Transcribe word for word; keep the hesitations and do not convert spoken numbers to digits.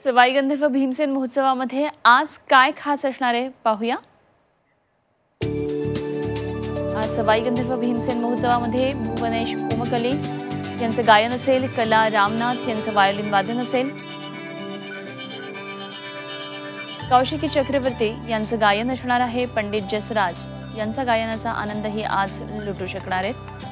सवाई गंधर्व भीमसेन महोत्सवामध्ये आज काय खास असणार आहे पाहूया। आज सवाई गंधर्व भीमसेन महोत्सवामध्ये भुवनेश कोमकली यांचं गायन असेल, कला रामनाथ यांचं वायोलिन वादन असेल, कौशिकी चक्रवर्ती यांचं गायन असणार आहे, पंडित जसराज यांचा गायनाचा आनंदही आज लुटू शकणार आहेत।